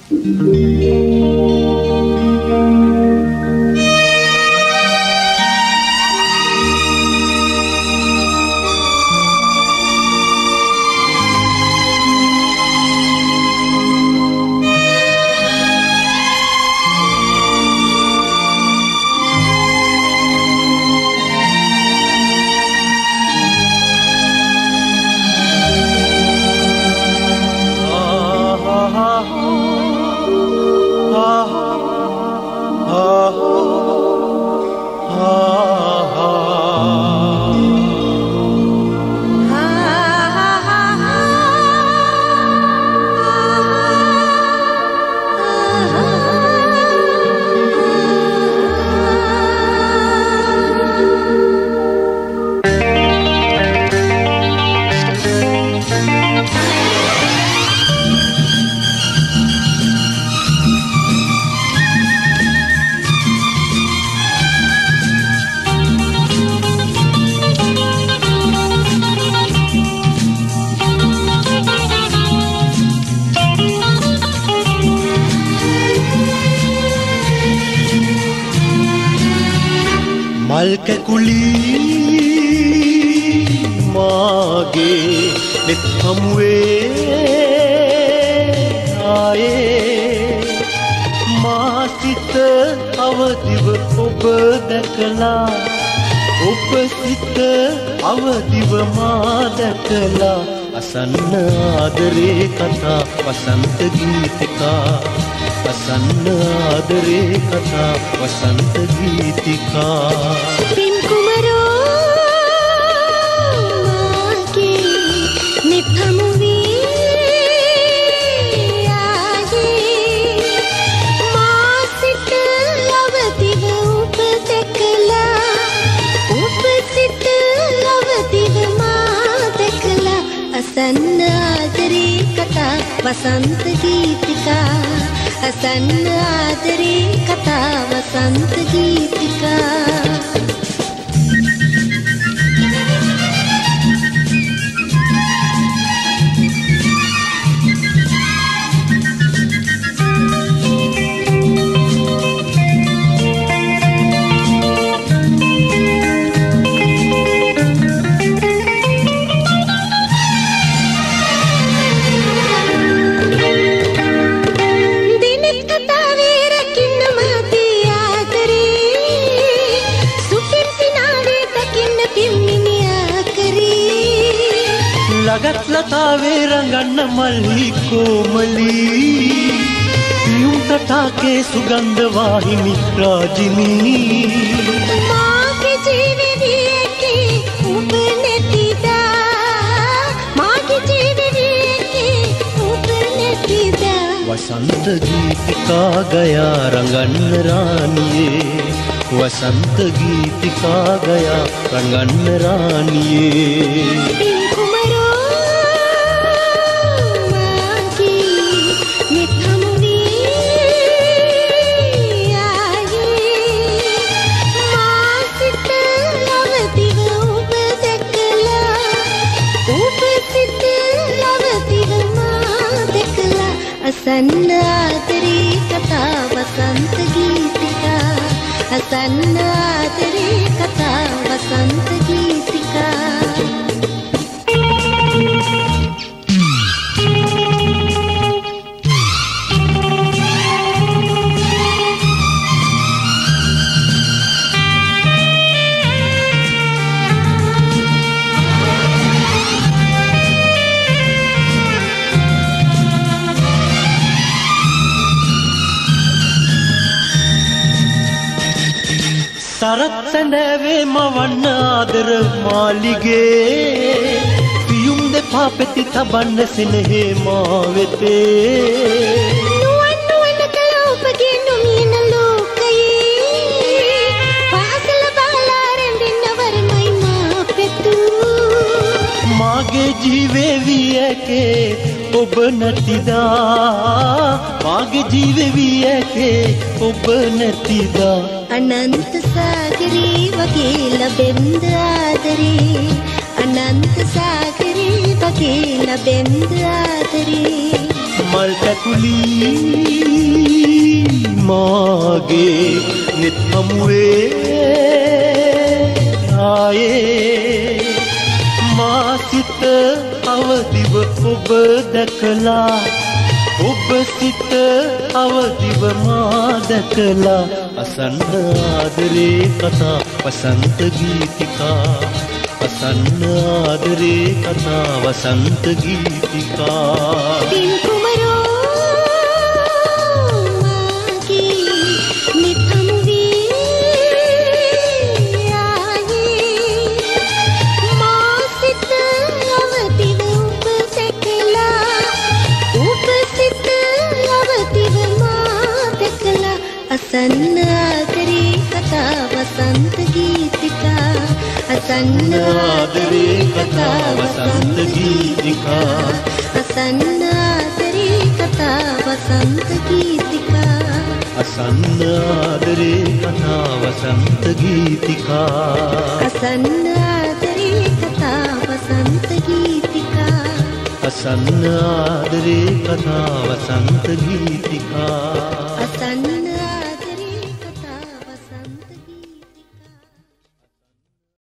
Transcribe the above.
वसंत गीतिका हसन आदरे कथा वसंत गीतिका लतावे रंगन्न मल्ली कोमली पियूं तटाके सुगंध वाहिनी राजिनी माँ के जीवे दिए के ऊपर तीदा माँ के जीवे दिए के ऊपर तीदा वसंत गीत का गया रंगन्न रानिये वसंत गीत का गया रंगन्न रानिये हसन आदरे कथा वसंत गीतिका हसन आदरे कथा वसंत गीतिका සරත් සැඳෑවේ මවන්න ආදර මාලිගේ පියුම් දෙපා පෙති තබන්න සෙනෙහේ මා වෙතේ නුවන් නුවන කළ ඔබගේ නොමියන ලෝකයේ පහසල බහලා රැඳෙන්න වරමයි මා පෙතු මාගේ ජීවේ වී ඇකේ ඔබ නැතිදා මාගේ ජීවේ වී ඇකේ ඔබ නැතිදා अनंत सागरे वगे लबेंद आदरे अनंत सागरे वगे लबेंद आदरे මල් පැකුලි මාගේ නෙත් හමුවේ ආයේ මා සිත අවදිව ඔබ දැකලා ඔබ සිත අවදිව මා දැකලා අසන්න ආදරේ කතා වසන්ත ගීතිකා අසන්න ආදරේ කතා වසන්ත ගීතිකා පින් කුමරෝ මාගේ නෙත් හමුවේ ආයේ මා සිත අවදිව ඔබ දැකලා ඔබ සිත අවදිව මා දැකලා අසන්න ආදරේ කතා වසන්ත ගීතිකා අසන්න ආදරේ කතා වසන්ත ගීතිකා අසන්න ආදරේ කතා වසන්ත ගීතිකා අසන්න ආදරේ කතා වසන්ත ගීතිකා අසන්න ආදරේ කතා වසන්ත ගීතිකා අසන්න ආදරේ කතා වසන්ත ගීතිකා